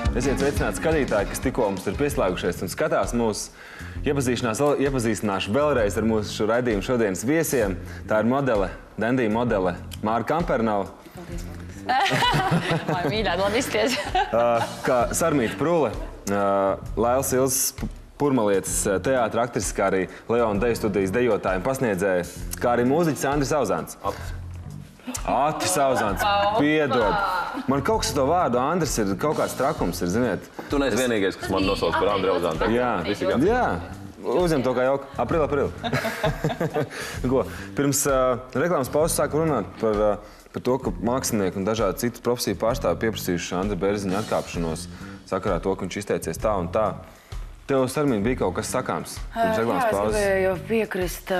Esiet sveicināti skatītāji, kas tikko mums ir pieslēgušies un skatās mūsu. Iepazīstināšu vēlreiz ar mūsu raidījumu šodienas viesiem. Tā ir modele, Dendija modele Māra Kampernova. Vai mīļā, labi izties. Kā Sarmīta Prule, Lailas Ilzes Purmalietes teātra aktrises, kā arī Leona deju studijas dejotāja un pasniedzēja, kā arī mūziķis Andris Sauzāns. Ātris Sauzāns, piedod. Man kaut kas ar to vārdu Andris ir kaut kāds trakums, ir, ziniet. Tu neesi vienīgais, kas man nosauc par Andri Sauzānu. Jā, uzņem to kā jauku. Aprili. Pirms reklāmas pauzes sāku runāt par to, ka mākslinieki un dažādi citu profesiju pārstāvi pieprasījuši Andra Bērziņa atkāpšanos sakarā to, ka viņš izteicies tā un tā. Tev, Sarmīna, bija kaut kas sakāms pirms reklāmas pauzes? Jā, es gribēju piekrist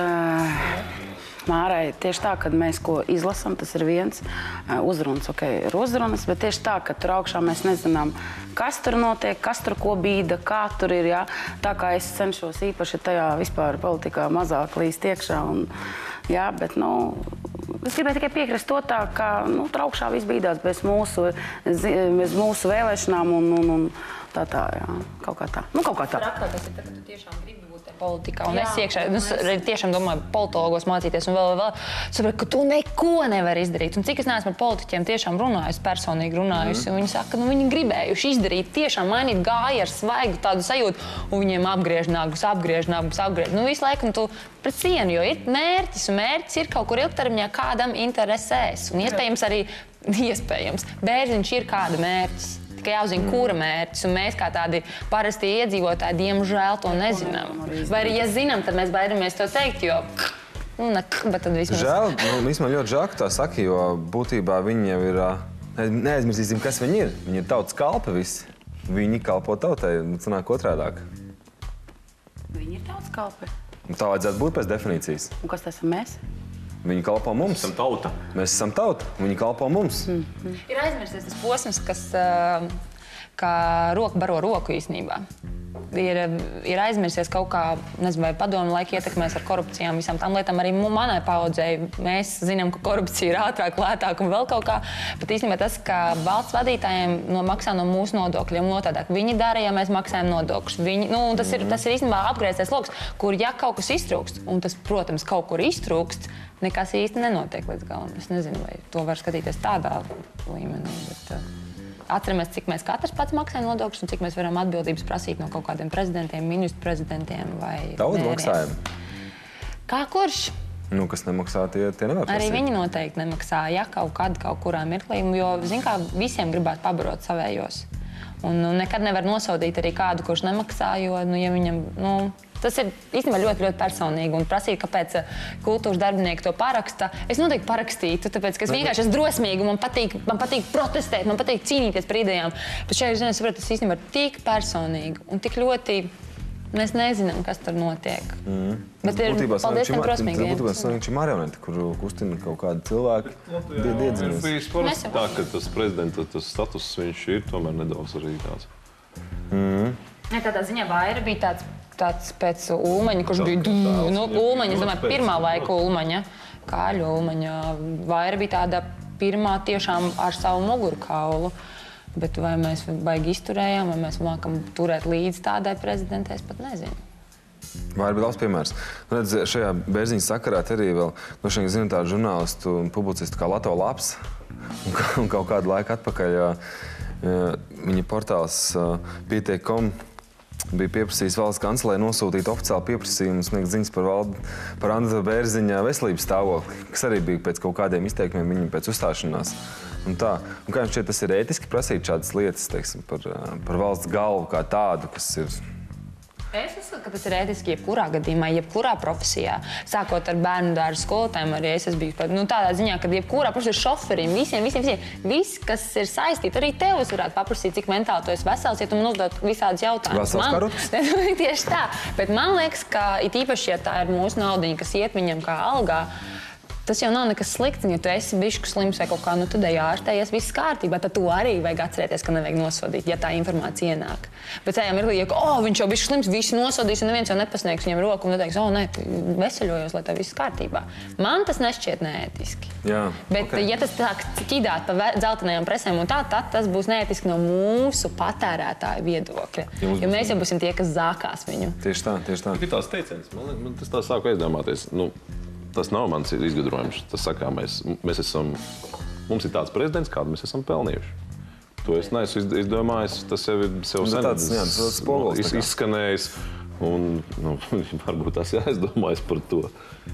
Mārai. Tieši tā, kad mēs ko izlasam, tas ir viens uzrunas, ir uzrunas, bet tieši tā, ka tur augšā mēs nezinām, kas tur notiek, kas tur ko bīda, kā tur ir, jā. Tā kā es cenšos īpaši tajā vispār politikā mazāk līst iekšā un, jā, bet, es gribēju tikai piekrist to tā, ka, tur augšā viss bīdās bez mūsu vēlēšanām un tā, jā, kaut kā tā. Kaut kā tā. Rakākais ir tā, ka tu tiešām gribi būt politikā, un es iekšā, tiešām domāju, politologos mācīties un vēl, sapratu, ka tu neko nevari izdarīt. Un cik es neesmu ar politiķiem tiešām runājusi, personīgi runājusi, un viņi saka, ka viņi gribējuši izdarīt, tiešām mainīt gāju ar svaigu tādu sajūtu, un viņiem apgriež nagus. Visu laiku tu pret sienu, jo ir mērķis, un mērķis ir kaut kur ilgtermiņā kādam interesēs. Un iespējams, Bērziņš ir kāda mērķis. Tikai jāuzzina, kura mērķis, un mēs kā tādi parasti iedzīvotāji, diemžēl, to nezinām. Vai arī, ja zinām, tad mēs baidamies to teikt, jo, bet tad vismaz... Žēl, vismaz ļoti žēl, ka tā saka, jo būtībā viņi jau ir, neaizmirsīsim, kas viņi ir. Viņi ir tautas kalpi visi. Viņi kalpo tautai, sanāk otrādāk. Viņi ir tautas kalpi. Tā vajadzētu būt pēc definīcijas. Un kas tas esam mēs? Viņi kalpo mums. Mēs esam tauta. Mēs esam tauta. Viņi kalpo mums. Ir aizmirsties tas posms, kas kā roka baro roku īstenībā. Ir aizmirsies kaut kā, nezinu, vai padomu laika ietekmēs ar korupcijām, visām tām lietām. Arī manai paaudzei mēs zinām, ka korupcija ir ātrāk, lētāk un vēl kaut kā. Bet īstenībā tas, ka valsts vadītājiem maksā no mūsu nodokļiem notādāk. Viņi dara, ja mēs maksājam nodokļus. Tas ir īstenībā apgrieztais loks, kur ja kaut kas iztrūkst, un tas, protams, kaut kur iztrūkst, nekas īsti nenotiek līdz galam. Es nezinu, vai to var skatīties tādā līmenī, bet atceramies, cik mēs katrs pats maksājam nodokļus un cik mēs varam atbildības prasīt no kaut kādiem prezidentiem, ministru prezidentiem vai daudz maksājam. Kā kurš? Kas nemaksā, tie nevar prasīt. Arī viņi noteikti nemaksā, ja kaut kurā mirklī, jo, zin kā, visiem gribētu pabarot savējos. Un nekad nevar nosaudīt arī kādu, kurš nemaksā, jo, ja viņam, tas ir īstenībā ļoti, ļoti personīgi un prasīt, kāpēc kultūras darbinieki to paraksta. Es noteikti parakstītu, tāpēc, ka es vienkārši esmu drosmīga, man patīk protestēt, man patīk cīnīties par idejām. Bet šajā ziņā saprotu, tas īstenībā ir tik personīgi un tik ļoti mēs nezinām, kas tur notiek. Bet ir paldies tiem drosmīgiem. Būtībā viņš ir marioneti, kuru kustina kaut kādi cilvēki. Ir bijis parasti tā, ka tas prezidenta status viņš ir tomēr nedaudz arī tāds. Tādā ziņā Vaira bija tāds pēc Ulmaņa, kurš bija Ulmaņa, es domāju, pirmā laika Ulmaņa, Kāļu Ulmaņa. Vaira bija tāda pirmā tiešām ar savu mugurkaulu. Bet vai mēs baigi izturējām, vai mēs mākam turēt līdzi tādai prezidentē, es pat nezinu. Vaira bija labs piemērs. Redz, šajā Bērziņa sakarā arī vēl, šeit zinu tādu žurnālistu un publicistu kā Lato Laps. Un kaut kādu laiku atpakaļ viņa portāls Pietiek.com bija pieprasījis valsts kancelē nosūtīt oficiāli pieprasījumu sniegt ziņas par Andra Bērziņa veselības stāvokli, kas arī bija pēc kaut kādiem izteikumiem viņam pēc uzstāšanās. Un kā jums šķiet, tas ir ētiski prasīt šādas lietas, teiksim, par valsts galvu kā tādu, kas ir... Es uzskatu, ka tas ir ētiski jebkurā gadījumā, jebkurā profesijā. Sākot ar bērnu dārzu skolotājiem, arī es biju tādā ziņā, ka jebkurā profesija šoferim, visiem, viss, kas ir saistīts, arī tev es varētu paprasīt, cik mentāli tu esi vesels, ja tu man uzdot visādus jautājumus. Vesels karuts? Tieši tā. Bet man liekas, ka it īpaši, ja tā ir mūsu naudiņa, kas iet viņam kā algā, Tas jau nav nekas slikts, ja tu esi bišķi slims vai kaut kā, nu tad ārstējies, viss kārtībā, tad tu arī vajag atcerēties, ka nevajag nosodīt, ja tā informācija ienāk. Bet tajā mirklī, ja viņš jau bišķi slims, visi nosodīs, un neviens jau nepasniegs viņam roku un neteiks, nē, tu veseļojos, lai tev viss kārtībā. Man tas nešķiet neētiski. Jā, bet, ja tas sāk ķidāt pa dzeltenajām presēm un tā, tad tas būs neētiski no mūsu patērētāju viedokļa. Jo mēs jau būsim tie, kas zākās viņu. Tieši tā. Ir tās teiciens, man tas tā sāku aizdomāties. Tas nav mans izgudrojums. Tas saka, mums ir tāds prezidents, kādu mēs esam pelnījuši. To es neesmu izdomājis, tas jau ir sev izskanējis. Un varbūt tas jāizdomājas par to.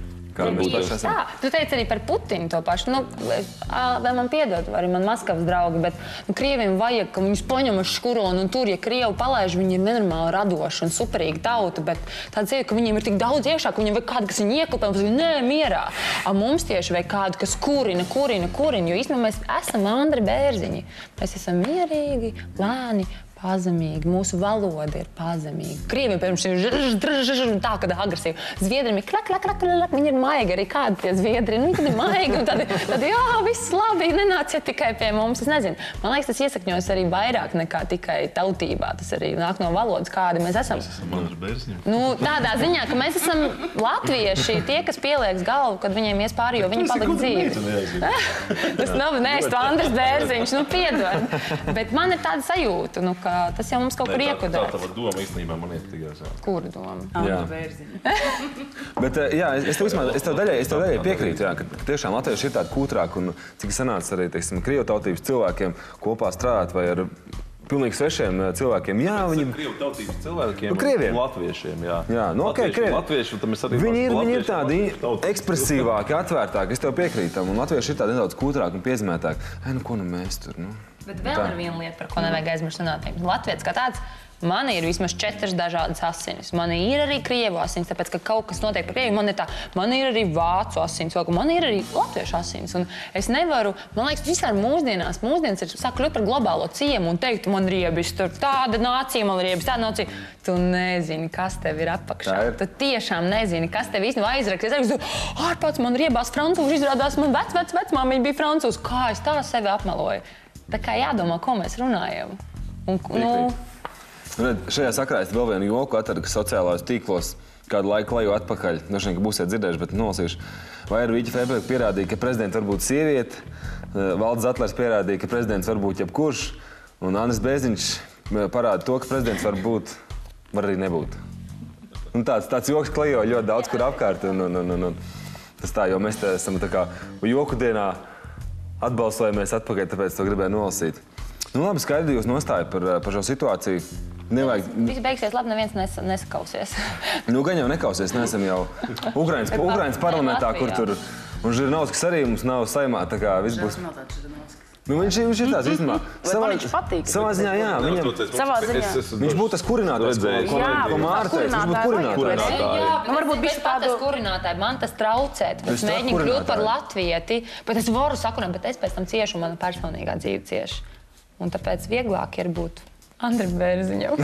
Tu teici arī par Putinu to pašu. Vēl man piedod, arī man Maskavas draugi, bet Krieviem vajag, ka viņus paņem uz škuronu, un tur, ja Krievi palaiž, viņi ir nenormāli radoši un superīgi tauta, bet tāds ir, ka viņiem ir tik daudz iekšā, ka viņiem vajag kādu, kas viņu ieklapē, un nē, mierā. Mums tieši vajag kādu, kas kurina, jo īstenībā mēs esam Andri Bērziņi. Mēs esam mierīgi, lēni, pazemīgi. Mūsu valoda ir pazemīga. Krieviem, pirms ir tā, kad agresīvi. Zviedriem ir klak, viņi ir maigi, arī kādi tie zviedri. Viņi ir maigi, un tad jā, viss labi, nenāciet tikai pie mums. Es nezinu. Man liekas, tas iesakņojas arī vairāk nekā tikai tautībā. Tas arī nāk no valodas, kādi mēs esam. Mēs esam Andri Bērziņi. Tādā ziņā, ka mēs esam latvieši, tie, kas pielieks galvu, kad viņiem ies pāri, jo viņi paliek dzīvi. Tas nav, nē, es to Andris Bērziņš, piedod. Bet man ir tāda sajūta, tas jau mums kaut kur iekodēts. Tā tava doma īstenībā man ietekmējās. Kura doma? Andri Bērziņa. Bet, jā, es tev daļai piekrītu, jā, ka tiešām latvieši ir tādi kūtrāki un cik sanāca arī, teiksim, krievu tautības cilvēkiem kopā strādāt vai ar pilnīgi svešiem cilvēkiem. Jā, viņi krievu tautības cilvēkiem un latviešiem, jā. Jā, krievi. Latvieši, tad mēs arī viņi ir tādi ekspresīvāki, atvērtāki, es tev piekrītam, un latvieši ir tādi nedaudz kūtrāki un piezemētāki. Ko mēs tur, Bet vēl ir viena lieta, par ko nevajag aizmirst runāt. Latvijas kā tāds, man ir vismaz 4 dažādas asinis. Man ir arī krievu asinis, tāpēc, ka kaut kas notiek par krievu. Man ir arī vācu asinis, man ir arī latviešu asinis. Un es nevaru, man liekas, vispār mūsdienas ir sāk kļūt par globālo ciemu un teikt, man riebis tur tāda nācija, man riebis tāda nācija. Tu nezini, kas tev ir apakšā. Tu tiešām nezini, kas tev īstenībā aizraks. Es teiktu, ārpats man riebās francūži, izrādās man vecmāmiņa bija francūzi. Kā es tā sevi apmeloju? Tā kā jādomā, ko mēs runājam. Šajā sakrā es vēl vienu joku atradu, ka sociālajos tīklos kādu laiku laju atpakaļ, ka būsiet dzirdējuši, bet nolasīšu. Vai arī Vīķa Freiberga pierādīja, ka prezidents var būt sieviete, Valds Zatlers pierādīja, ka prezidents var būt jebkurš, un Andris Bērziņš parāda to, ka prezidents var arī nebūt. Tāds joks klejo ļoti daudz kur apkārt. Tas tā, jo mēs te esam tā kā joku dienā atbalsojamies atpakaļ, tāpēc to gribēju nolasīt. Labi, skaidri jūs nostāja par šo situāciju. Viss beigsies labi, neviens nesakausies. Gan jau nekausies, neesam jau Ukrainas parlamentā, kur tur... Un Žirinovskis arī mums nav saimā, tā kā viss būs... Viņš ir tāds īstenībā. Man viņš patīk. Savā ziņā, jā. Savā ziņā. Viņš būtu tas kurinātājs, ko Mārtais. Viņš būtu kurinātājs. Varbūt bišķi tādu kurinātāju. Man tas traucē. Es mēģinu kļūt par latvieti. Bet es varu sakurāt, bet es pēc tam ciešu un mana personīgā dzīve cieši. Un tāpēc vieglāk ir būt Andrim Bērziņam.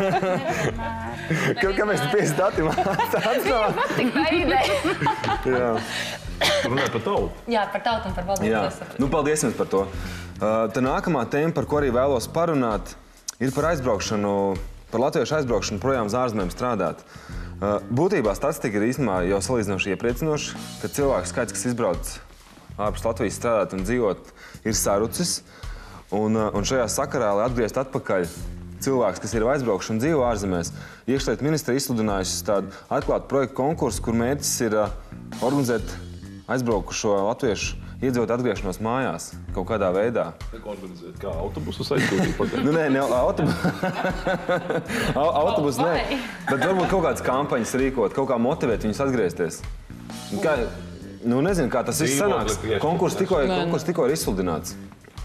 Kāpēc tu piesi datim? Viņam patīk tā ideja. Runāj par tautu. Jā, par tautu un par valodu. Paldies jums par to. Tā nākamā tēma, par ko arī vēlos parunāt, ir par aizbraukšanu, par latviešu aizbraukšanu projām uz ārzemēm strādāt. Būtībā statistika ir īstenībā jau salīdzinoši iepriecinoša, ka cilvēku skaits, kas izbrauc ārpus Latvijas strādāt un dzīvot, ir sarucis. Un šajā sakarā, lai atgriezt atpakaļ cilvēks, kas ir aizbraukšana un dzīvo ārzemēs, iekšlietu ministra izsludinājusi tādu atklātu projektu konkursu, kur mērķis ir organizēt aizbraukušo latviešu iedzīvotāju atgriešanos mājās kaut kādā veidā. Organizēt kā autobusus aizsūtīt pakaļ? Nē, autobus nē. Bet varbūt kaut kādas kampaņas rīkot, kaut kā motivēt viņus atgriezties. Nezinu, kā tas viss sanāks. Konkurss tikko ir izsludināts.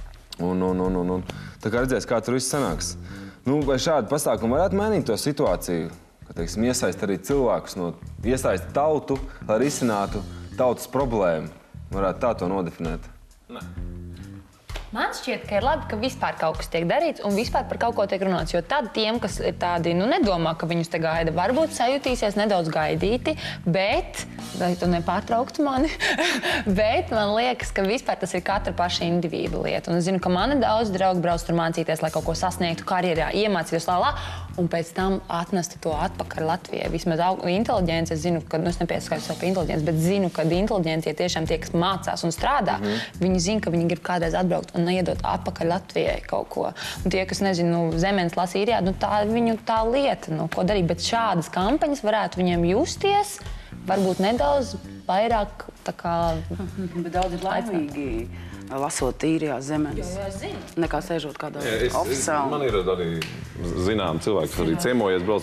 Tā kā redzēs, kā tur viss sanāks. Vai šādi pasākumi varētu mainīt to situāciju? Iesaist arī cilvēkus, iesaist tautu, lai risinātu tautas problēmu. Varētu tā to nodefinēt? Nē. Man šķiet, ka ir labi, ka vispār kaut kas tiek darīts un vispār par kaut ko tiek runāts. Jo tad tiem, kas ir tādi, nedomā, ka viņus te gaida, varbūt sajutīsies nedaudz gaidīti, bet, lai tu nepārtrauktu mani, bet man liekas, ka vispār tas ir katra paša individu lieta. Un es zinu, ka mani daudz draugi brauc tur mācīties, lai kaut ko sasniegtu karjerā, iemācītos un pēc tam atnestu to atpakaļ Latvijai. Vismaz inteliģence, es zinu, ka, es nepieskaidroju savu inteliģenci, bet zinu, ka inteliģencija tiešām tie, kas mācās un strādā, viņi zina, ka viņi grib kādreiz atbraukt un neiedot atpakaļ Latvijai kaut ko. Un tie, kas nezinu, zemenes lasa īrijā, tā ir viņu tā lieta, ko darīt. Bet šādas kampaņas varētu viņiem justies, varbūt nedaudz vairāk tā kā... Bet daudz ir laimīgi lasot īrijā zemenes, nekā sēžot kādā oficiālā. Man ir arī zinām cilvēki, kas arī ciemojies, brauc.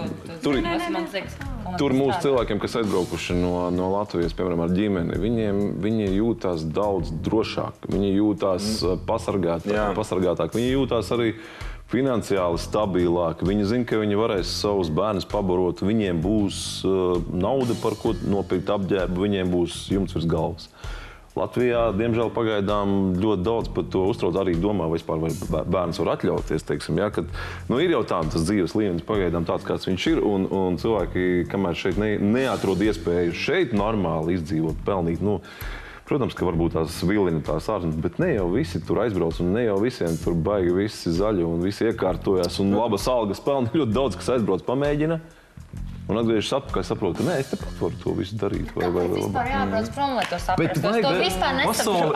Tur mūsu cilvēkiem, kas aizbraukuši no Latvijas, piemēram, ar ģimeni, viņi jūtās daudz drošāk, viņi jūtās pasargātāk, viņi jūtās arī finansiāli stabilāk. Viņi zina, ka viņi varēs savus bērnus pabarot, viņiem būs nauda, par ko nopirkt apģērbu, viņiem būs jumts virs galvas. Latvijā, diemžēl, pagaidām ļoti daudz par to uztrauc, arī domā, vai bērns var atļauties, teiksim, ja, kad, ir jau tā, tas dzīves līmenis pagaidām tāds, kāds viņš ir, un cilvēki, kamēr šeit neatrod iespēju šeit normāli izdzīvot, pelnīt, protams, ka varbūt tās vilina tās ārzemnes, bet ne jau visi tur aizbrauc, un ne jau visiem tur baigi visi zaļi, un visi iekārtojās, un labas algas pelna, ļoti daudz, kas aizbrauc, pamēģina. Un atgriežas atpakaļ, saprotu, ka es tepat varu to visu darīt. Kāpēc vispār jābrauc prom, lai to saprastu? Es to vispār nesaprotu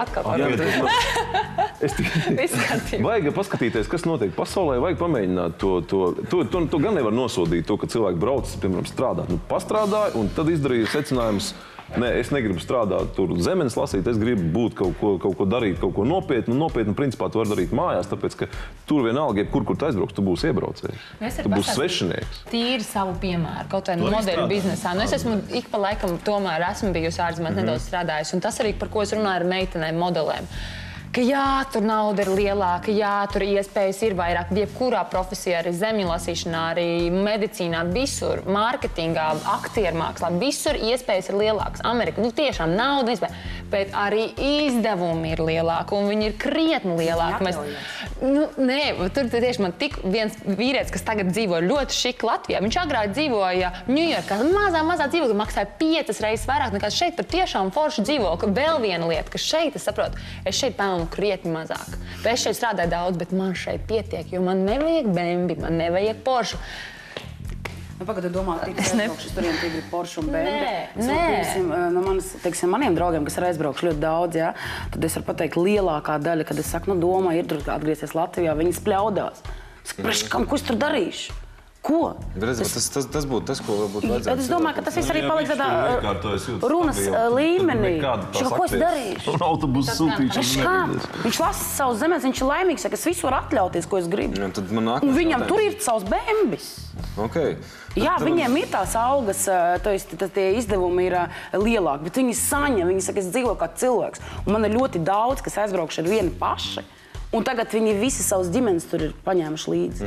atkal. Vajag paskatīties, kas notiek pasaulē, vajag pamēģināt to gan nevar nosodīt to, ka cilvēki brauc, piemēram, strādāt. Pastrādāja, un tad izdarīja secinājumus. Es negribu strādāt tur zemenes lasīt, es gribu būt kaut ko darīt, kaut ko nopietnu. Nopietnu, principā, tu vari darīt mājās, tāpēc, ka tur vienalga, kur tu aizbrauks, tu būsi iebraucējs. Tu būsi svešinieks. Tīri savu piemēru, kaut vai modeļu biznesā. Es esmu ik pa laikam tomēr esmu bijusi ārzemēs nedaudz strādājusi, un tas arī, par ko es runāju ar meitenēm, modelēm. Ka jā, tur nauda ir lielāka, jā, tur iespējas ir vairāk, jebkurā profesijā, arī zemju lasīšanā, arī medicīnā, visur, mārketingā, aktiermākslā, visur iespējas ir lielākas. Amerika, tiešām nauda iespēja, bet arī izdevumi ir lielāki, un viņi ir krietni lielāki. Tur tieši man tik viens vīrietis, kas tagad dzīvo ļoti šik Latvijā, viņš agrāk dzīvoja Ņujorkā, mazā dzīvokļa maksāja 5 reizes vairāk nekā šeit, tur tiešām forši dzīvokļi. Vēl viena lieta, ka šeit, es saprotu, šeit pelnu krietni mazāk. Bet es šeit strādāju daudz, bet man šeit pietiek, jo man nevajag Bembi, man nevajag Porsche. Pagad, domā, ka turien tigri Porsche un Bembi. Nē. Maniem draugiem, kas ir aizbraukuši ļoti daudz, tad es varu pateikt lielākā daļa, kad es saku, domā, ir tur atgriezties Latvijā, viņi spļaudās. Ko es tur darīšu? Ko? Tas būtu tas, ko varbūt vajadzētu. Es domāju, ka tas viss arī paliek tādā runas līmenī. Ko es darīšu? Un autobusu sūtīšanu. Viņš lasa savus zemes, viņš ir laimīgs, ka es visu varu atļauties, ko es gribu. Un viņam tur ir savs Bembis. Jā, viņiem ir tās algas, tie izdevumi ir lielāki, bet viņi saņem, viņi saka, es dzīvoju kā cilvēks. Un man ir ļoti daudz, kas aizbraukši ar vieni paši. Un tagad viņi visi savas ģimenes tur ir paņēmuši līdzi.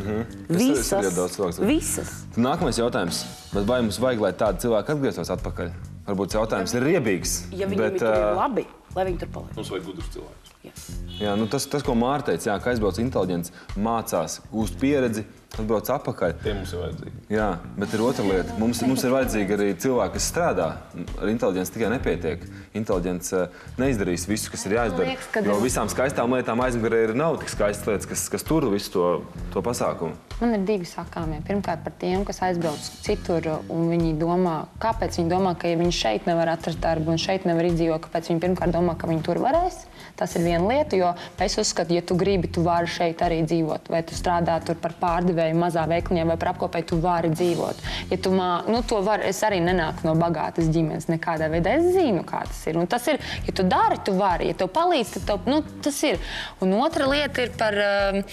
Visas. Nākamais jautājums. Vai mums vajag, lai tādi cilvēki atgrieztos atpakaļ? Varbūt jautājums ir riebīgs. Ja viņiem tur ir labi, lai viņi tur paliek. Mums vajag gudrus cilvēkus. Jā, tas, ko Māra teica, ka aizbrauc inteliģents, mācās, gūst pieredzi, atbrauc atpakaļ. Tie mums ir vajadzīgi. Jā, bet ir otra lieta. Mums ir vajadzīgi arī cilvēki, kas strādā. Ar inteliģenci tikai nepietiek. Inteliģents neizdarīs visu, kas ir jāizdara. Jo visām skaistām lietām aizmugurē nav tik skaistas lietas, kas tur visu to pasākumu. Man ir divi sakāmie. Pirmkārt par tiem, kas aizbrauc citur, un viņi domā, kāpēc viņi domā, ka ja viņi šeit nevar atrast darbu un šeit nevar izdzīvot, kāpēc viņi pirmkārt domā, ka viņi tur varēs. Tas ir viena lieta, jo es uzskatu, ja tu gribi, tu vari šeit arī dzīvot. Vai tu strādā tur par pārdevēju mazā veikliņā vai par apkopēju, tu vari dzīvot. Ja tu to vari, es arī nenāku no bagātas ģimenes nekādā veidā. Es zinu, kā tas ir. Un tas ir, ja tu dari, tu vari. Ja tev palīdz, tad tas ir. Un otra lieta ir par,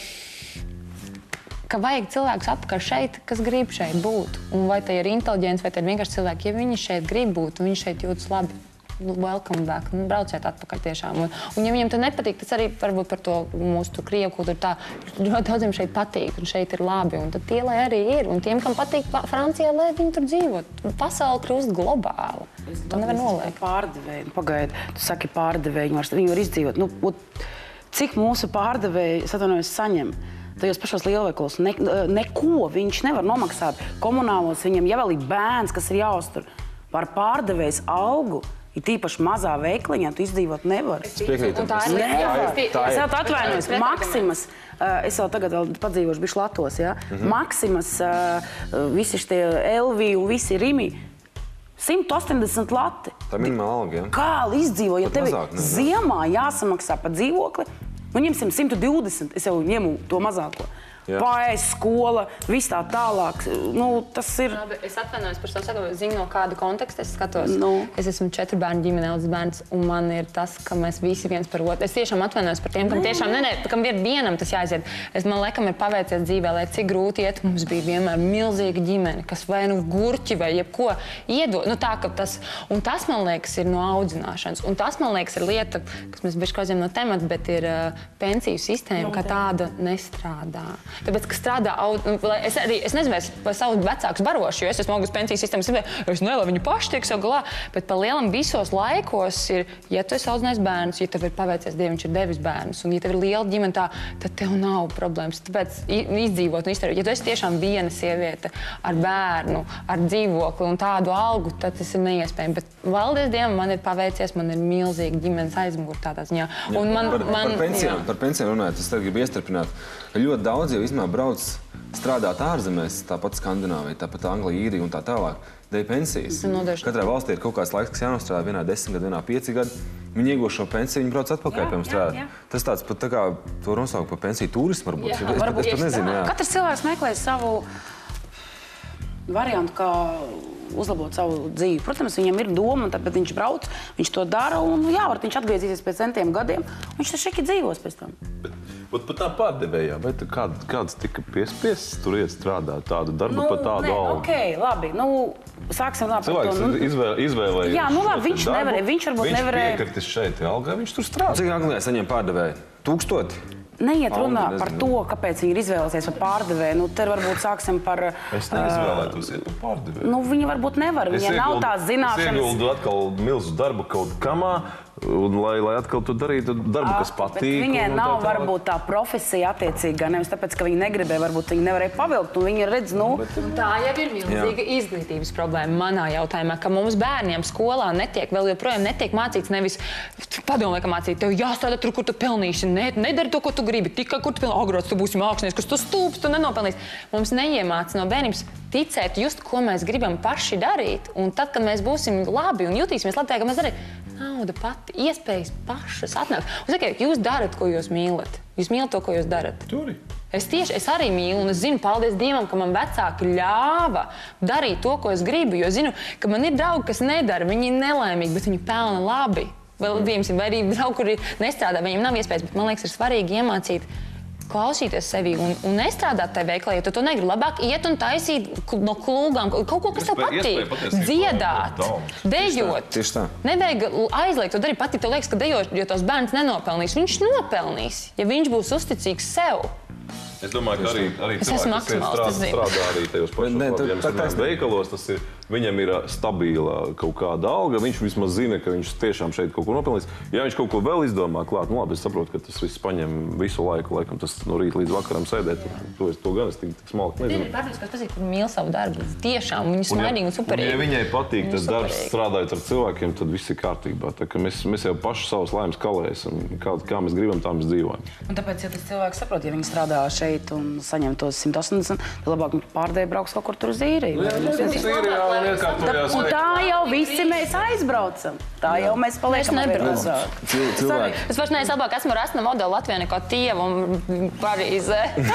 ka vajag cilvēkus atpakaļ šeit, kas grib šeit būt. Un vai tie ir inteliģents, vai tie ir vienkārši cilvēki, ja viņi šeit grib būt, un viņi šeit jūtas labi. Welcome back, brauciet atpakaļ tiešām. Un ja viņiem tas nepatīk, tas arī varbūt par to mūsu krievu kultūru tā, ļoti daudziem šeit patīk, un šeit ir labi, un tad tie, lai arī ir. Un tiem, kam patīk Francijā, lai viņi tur dzīvo. Pasaule kļūst globāla. To nevar noliekt. Pārdevēji, pagaidi, tu saki pārdevēji, viņi var izdzīvot. cik mūsu pārdevēji, saņem tajos pašos lielveikalos, neko viņš nevar nomaksāt komunālos, viņam ja vēl ir bērns, kas ir jāuztur par pārdevējs algu, ir tīpaši mazā veikliņā, tu izdzīvot nevar. Es piekrītu. Es vēl atvainojos, Maksimas, es vēl tagad padzīvošu bišķi Latos, ja? Maksimas, visi šitie Elvi un visi Rimi, 180 lati. Tā minimāla alga, ja? Kā izdzīvo, ja tev mazāk, ziemā jāsamaksā par dzīvokli, nu ņemsim 120, es jau ņemu to mazāko. Paēst, skola, viss tā tālāk. Nu, tas ir... Es atvainojos par to saku, zinu, no kāda konteksta es skatos. Es esmu 4 bērnu ģimene, audzis bērns, un man ir tas, ka mēs visi viens par otru. Es tiešām atvainojos par tiem, kam tiešām, kam vienam tas jāiziet. Man laikam ir paveicies dzīvē, lai cik grūti iet, mums bija vienmēr milzīga ģimene, kas vai nu gurķi vai jebko iedod. Nu tā, ka tas, un tas, man liekas, ir no audzināšanas. Un tas, man liekas, ir lieta, kas mēs bišķi koziem no temata, bet ir pensiju sistēma, ka tāda nestrādā. Tāpēc, ka strādā, es nezinu, es par savu vecākus barošu, jo es esmu augus pensijas sistēmas, es lai viņi paši tiek savu galā, bet pa lielam visos laikos ir, ja tu esi audzinājis bērnus, ja tev ir paveicies Dievu, viņš ir devis bērnus, un ja tev ir liela ģimene tā, tad tev nav problēmas. Tāpēc izdzīvot un izturēt. Ja tu esi tiešām viena sieviete ar bērnu, ar dzīvokli un tādu algu, tad tas ir neiespējami. Bet valdies Dievam, man ir paveicies, man ir milzīga ģimenes aizmugure tādā ziņā. Par pensijām runājot, es gribu iestrpināt, ka ļoti daudz jau izmēr brauc strādāt ārzemēs, tāpat Skandināvija, tāpat Anglija, Īrija un tā tālāk, dēļ pensijas. Katrai valstī ir kaut kāds laiks, kas jānostrādā, vienā 10 gadu, vienā 5 gadu. Viņi iegūst šo pensiju, viņi brauc atpakaļ pie mums strādāt. Tas tāds pat tā kā to nosaukt par pensiju turismu varbūt. Es pat nezinu, jā. Katrs cilvēks meklē savu variantu, kā uzlabot savu dzīvi. Protams, viņam ir doma, tāpēc viņš brauc, viņš to dara un var viņš atgriezīsies pēc centiem gadiem, un viņš šeit dzīvos pēc tam. Bet par tām pārdevējām, vai kāds tika piespiests tur iet strādāt tādu darbu par tādu algu? Okei, labi, sāksim par to. Cilvēks izvēlējās. Jā, labi, viņš nevarēja, viņš varbūt nevarēja. Viņš piekritis šeit algā, viņš tur strādā. Cik Anglijā saņem pārdevēju? 1000? Neiet runā par to, kāpēc viņi ir izvēlēsies par pārdevēju. Te varbūt sāksim par... Es neizvēlētos iet par pārdevēju. Viņi varbūt nevar, viņiem nav tās zināšanas. Es ieguldu atkal milzu darbu kaut kamā, un lai atkal tu darītu darbu, kas patīk. Viņai nav varbūt tā profesija attiecīgā, nevis tāpēc, ka viņi negribēja, varbūt viņi nevarēja pavilkt, un viņi redz, Tā jau ir milzīga izglītības problēma manā jautājumā, ka mums bērniem skolā vēl joprojām netiek mācīts nevis padomē, ka mācīt, tev jāstrādā tur, kur tu pelnīsi, nedari to, ko tu gribi, tikai kur tu pelnīsi, agrāts tu būsi mākslinieks, kas tu stūps, tu nenopelnīsi. Mums neiemāc no bērnības ticēt just, ko mēs gribam paši darīt, un tad, kad mēs būsim labi un jutīsimies labi tajā, ka mēs darīt, nauda pati, iespējas pašas atnāk. Un sakiet, jūs darat, ko jūs mīlat. Jūs mīlat to, ko jūs darat. Es arī mīlu, un es zinu, paldies Dievam, ka man vecāki ļāva darīt to, ko es gribu, jo zinu, ka man ir draugi, kas nedara, viņi ir nelaimīgi, bet viņi pelna labi. Vai arī draugi, kuri nestrādā, viņiem nav iespējas, bet man liekas, ir svarīgi iemācīt klausīties sevi un nestrādāt tajā veiklā, ja tu to negribi. Labāk iet un taisīt no klūgām kaut ko, kas tev patīk. Dziedāt, dejot. Tieši tā. Nevajag aizliegt to darīt patīk. Tev liekas, ka dejot, jo tavs bērns nenopelnīs. Viņš nopelnīs, ja viņš būs uzticīgs sev. Es domāju, ka arī Es esmu maksimāls, strādā arī tajos pašos veikalos, tas ir, viņam ir stabila kaut kāda alga, viņš vismaz zina, ka viņš tiešām šeit kaut ko nopelnīs. Ja viņš kaut ko vēl izdomā klāt, labi, es saprotu, ka tas viss paņem visu laiku, laikam tas no rīta līdz vakaram sēdēt, to gan es tik smalki nezinu. Ir pārējais, kas patīk, kur mīl savu darbu. Tiešām, viņi smaidīgi un superīgi. Un ja viņai patīk tas darbs strādājot ar cilvēkiem, tad viss ir kārtībā. Tā ka mēs jau paši savas laimes kalēsim, kā mēs gribam, tā mēs dzīvojam. Un tāpēc, ja tas cilvēks saprot, ja viņi strādā šeit un saņem tos 180, tad labāk pārdevēji brauks kaut kur tur uz Īriju. Un tā jau visi mēs aizbraucam. Tā jau mēs paliekam nebraucam. Es vairs neesmu labāk, esmu rasna modeli Latvijā nekā Tieva un Parīzē.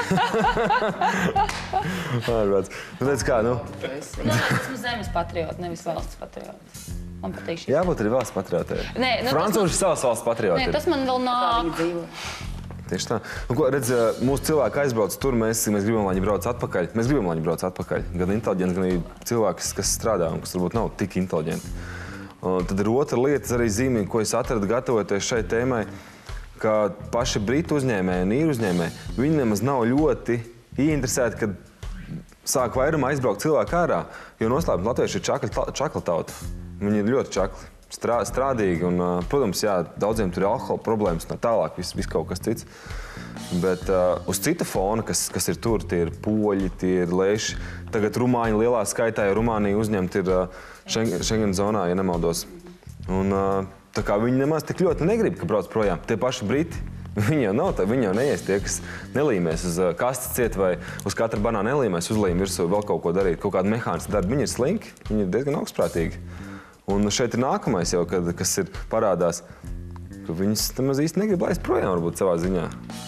Redz kā, Esmu zemes patrioti, nevis valsts patrioti. Man patīk šis. Jābūt arī valsts patriotē. Francūži savas valsts patrioti. Tas man vēl nāk. Tieši tā. Redz, mūsu cilvēki aizbrauc tur, mēs gribam, lai viņi brauc atpakaļ. Mēs gribam, lai viņi brauc atpakaļ. Gan inteliģenti, gan arī cilvēki, kas strādā un kas varbūt nav tik inteliģenti. Tad ir otra lieta, arī zīmīgi, ko es atradu gatavoties šai tēmai, ka paši britu uzņēmēji un īru uzņēmēji, viņi nemaz nav ļoti ieinteresēti, kad sāk vairumā aizbraukt cilvēku ārā, jo noslēpums latvieši ir čakla tauta. Viņi ir ļoti čakli. strādīgi. Un, protams, jā, daudziem tur ir alkohola problēmas, no tālāk viss kaut kas cits. Bet uz cita fona, kas ir tur, tie ir poļi, tie ir leši. Tagad rumāņi lielā skaitā, jo Rumānija uzņemt ir Schengen zonā, ja nemaldos. Un tā kā viņi nemaz tik ļoti negrib, ka brauc projām. Tie paši briti, viņi jau nav tā, viņi jau neies tie, kas nelīmēs uz kastes ciet vai uz katra banāna nelīmēs, uzlīm virsū vēl kaut ko darīt, kaut kādu mehānisku darbu. Viņi ir slinki, viņi ir diezgan augstprātīgi. Un šeit ir nākamais jau, kas ir parādās, ka viņas nemaz īsti negrib laist projām, varbūt savā ziņā.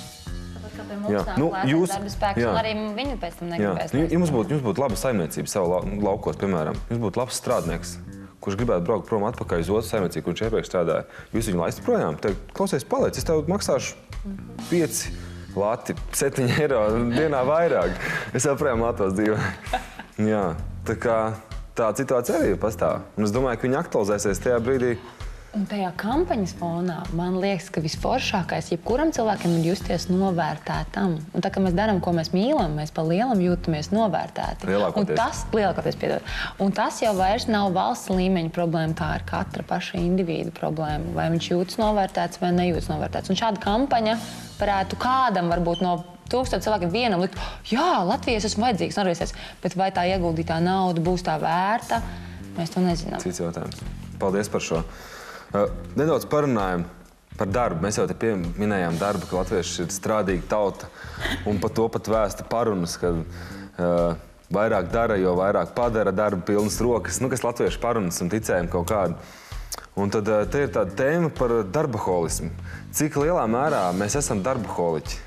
Darba spēks, un arī viņi pēc tam negribēs. Jums būtu laba saimniecība savā laukos, piemēram. Jums būtu labs strādnieks, kurš gribētu braukt prom atpakaļ uz otru saimniecību, kurš iepriekš strādāja. Jūs viņu laistu projām, teikt, klausies, paliec, es tev maksāšu 5 lati, 7 eiro dienā vairāk. Es joprojām Latvijas dzīvoju. Jā, tā kā tā situācija arī pastāv. Un es domāju, ka viņi aktualizēsies tajā brīdī. Un tajā kampaņas fonā man liekas, ka visforšākais jebkuram cilvēkam ir justies novērtētam. Un tā, ka mēs darām, ko mēs mīlam, mēs pa lielam jūtamies novērtēti. Lielākoties, piedod. Un tas jau vairs nav valsts līmeņa problēma, tā ir katra paša individu problēma. Vai viņš jūtas novērtēts vai nejūtas novērtēts. Un šāda kampaņa varētu kādam varbūt no 1000 cilvēkiem vienam likt, jā, Latvijas esmu vajadzīgs, norvēsies, bet vai tā ieguldītā nauda būs tā vērta, mēs to nezinām. Cits jautājums. Paldies par šo. Nedaudz parunājam par darbu. Mēs jau te minējām darbu, ka latvieši ir strādīga tauta, un par to pat vēsta parunas, ka vairāk dara, jo vairāk padara darbu pilnas rokas, kas latviešu parunas un ticējumi kaut kādu. Un tad te ir tāda tēma par darbaholismu. Cik lielā mērā mēs esam darbaholiķi?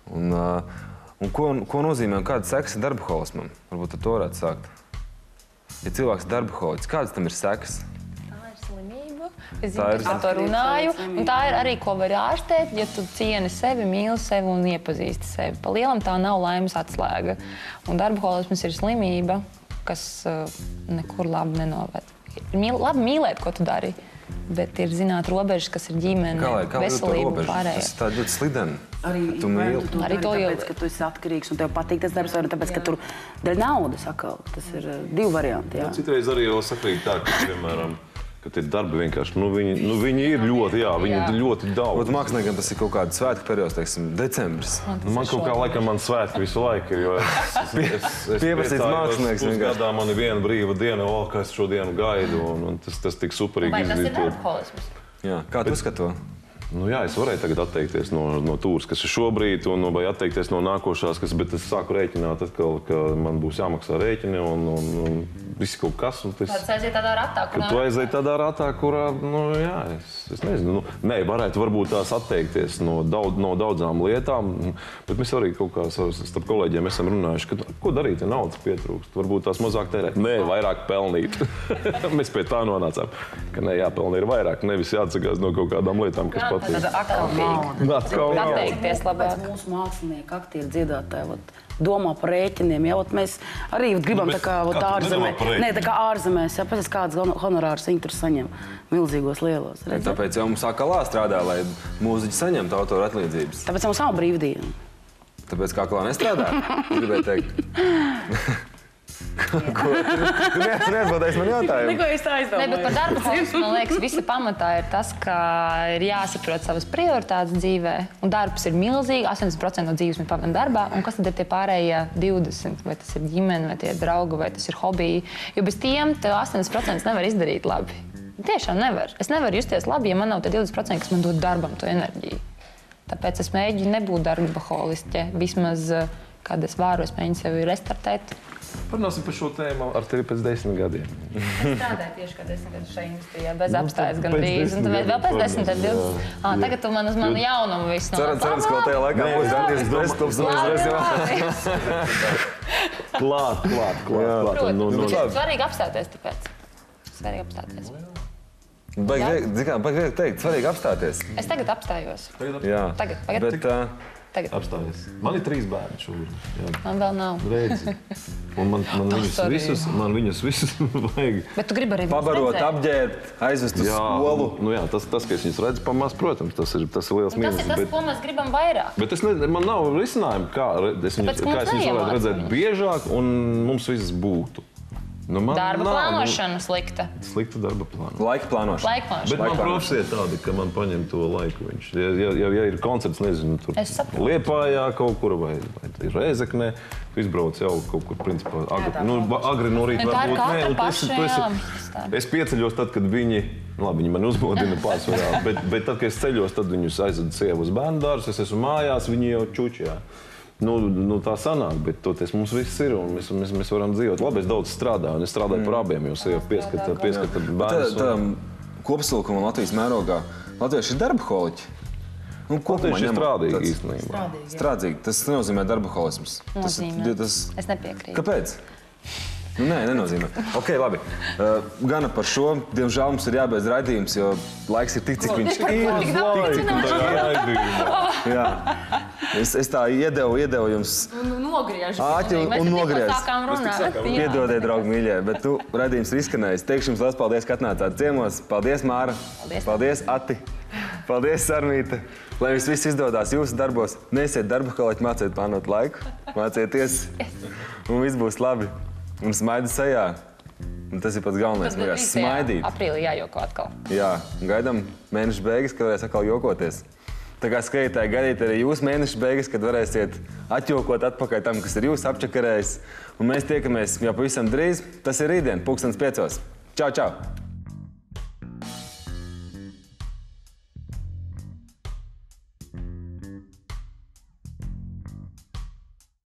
Un ko nozīmē un kādas sekas ir darbaholismam? Varbūt ar to varētu sākt. Ja cilvēks ir darbaholiķis, kādas tam ir sekas? Es zinu, ka par to runāju, un tā ir arī, ko var ārstēt, ja tu cieni sevi, mīli sevi un iepazīsti sevi. Pa lielam tā nav laimes atslēga. Un darbaholisms ir slimība, kas nekur labi nenoved. Labi mīlēt, ko tu dari, bet ir zināt robežas, kas ir ģimene, veselība un pārējā. Tas ir tā ļoti slideni. Tu mīli. Arī to tāpēc, ka tu esi atkarīgs un tev patīk tas darbs, vai tāpēc, ka tur dēļ naudas atkal. Tas ir 2 varianti, jā. Citreiz arī jau sakrīt tā, ka, piemēram, ka tie darbi vienkārši, viņi ir ļoti, viņi ir ļoti daudz. Māksliniekam tas ir kaut kāda svētku periods, teiksim, decembris. Man kaut kā laikam man svētki visu laiku ir, jo es pieprasīts mākslinieks vienkārši. Pusgadā man ir viena brīva diena, ka es šo dienu gaidu, un tas tik superīgi izglītot. Vai tas ir darbaholisms? Jā, kā tu skato? Jā, es varēju tagad atteikties no tūras, kas ir šobrīd, vai atteikties no nākošās, bet es sāku rēķināt atkal, ka man būs jāmaksā rēķini un viss kaut kas. Tas aiziet tādā ratā, kurā... Tu aiziet tādā ratā, kurā, jā, es nezinu. Nē, varētu varbūt tās atteikties no daudzām lietām, bet mēs arī kaut kā starp kolēģiem esam runājuši, ka ko darīt, ja naudas pietrūkst. Varbūt tās mazāk tērēt. Nē, vairāk pelnīt. Mēs pie tā nonācām, ka nē, jāpelnī ir vairāk, nevis jāatsakās no kaut kādām lietām, kas patīk. Tad atkal nauda. Atteikties labāk. Mūsu mākslinieki, aktieri, dziedātāji domā par rēķiniem. Mēs arī gribam tā kā ārzemēs. Pēc kādas honorāras viņi tur saņem milzīgos lielos. Tāpēc jau mums Akalā strādā, lai mūziķi saņemtu autoru atlīdzības. Tāpēc mums nav brīvdiena. Tāpēc kā Akalā nestrādā? Gribēju teikt. Ko? Tu neatbildēsi man jautājumu. Neko es tā aizdomāju. Bet par darbaholismu, man liekas, visa pamatā ir tas, ka ir jāsaprot savas prioritātes dzīvē. Un darbs ir milzīgi, 80% no dzīves mēs pavadām darbā. Un kas tad ir tie pārējie 20? Vai tas ir ģimene, vai tie ir draugi, vai tas ir hobiji? Jo bez tiem tev 80% nevar izdarīt labi. Tiešām nevar. Es nevaru justies labi, ja man nav tie 20%, kas man dod darbam to enerģiju. Tāpēc es mēģinu nebūt darbaholiste. Vismaz, kad es varu, es mēģinu sevi restartēt. Parunāsim par šo tēmu ar tevi pēc 10 gadiem. Es strādāju tieši kā 10 gadus šajā industrijā, bez apstājas gandrīz. Un vēl pēc 10, tad 20. Tagad tu man uz manu jaunumu visu no Cerams, ka tajā laikā būs Dantijas Bestums un uzreiz Klāt. Protams, svarīgi apstāties tāpēc. Svarīgi apstāties. Baigi teikt, svarīgi apstāties. Es tagad apstājos. Jā. Tagad. Apstājies. Man ir 3 bērni šobrīd. Man vēl nav. Redzi. Un man viņus visus vajag. Bet tu gribi arī pabarot, apģērbt, aizvest uz skolu. Jā, tas, ka es viņus redzu pamaz, protams, tas ir liels mīnus. Tas ir tas, ko mēs gribam vairāk. Bet man nav risinājumu, kā es viņus varētu redzēt biežāk un mums viss būtu. Darba plānošana slikta. Slikta darba plānošana. Laika plānošana. Laika plānošana. Bet man profesija tāda, ka man paņem to laiku. Ja ir koncerts, nezinu, tur Liepājā kaut kur vai ir Rēzeknē, tu izbrauc jau kaut kur, principā, agri no rīta varbūt. Es pieceļos tad, kad viņi man uzmodina pārsvarā, bet tad, kad es ceļos, tad viņus aizvedu sievu uz bērnu dārzu, es esmu mājās, viņi jau čuči, jā. Tā sanāk, bet toties mums viss ir un mēs varam dzīvot. Labi, es daudz strādāju, un es strādāju par abiem, jo sieva pieskata bērnus. Kopsavilkumā Latvijas mērogā latvieši ir darbaholiķi. Latvieši ir strādīgi īstenībā. Strādīgi. Tas nenozīmē darbaholisms. Nozīmē. Es nepiekrītu. Kāpēc? Nē, nenozīmē. Ok, labi. Gana par šo. Diemžēl mums ir jābeidz raidījums, jo laiks ir tik, cik viņš ir. Jā. Es tā iedevu jums āķi un nogriežu. Piedodiet, draugi mīļie, bet raidījums ir izskanējis. Teikšu jums liels paldies, ka atnācāt ciemos. Paldies, Māra. Paldies, Ati. Paldies, Sarmīte. Lai jums viss izdodās jūsu darbos. Neesiet darbaholiķi, māciet plānot laiku, mācieties, un viss būs labi. Un smaidi sejā. Un tas ir pats galvenais. Smaidīt. Aprīlī jājoko atkal. Jā, gaidām mēneša beigas, kad varēs atkal jokoties. Tā kā skatītāji, gaidiet arī jūs mēneša beigas, kad varēsiet atjokot atpakaļ tam, kas ir jūs apčakarējis. Un mēs tiekamies jau pavisam drīz. Tas ir rītdien, 5:00. Čau, čau!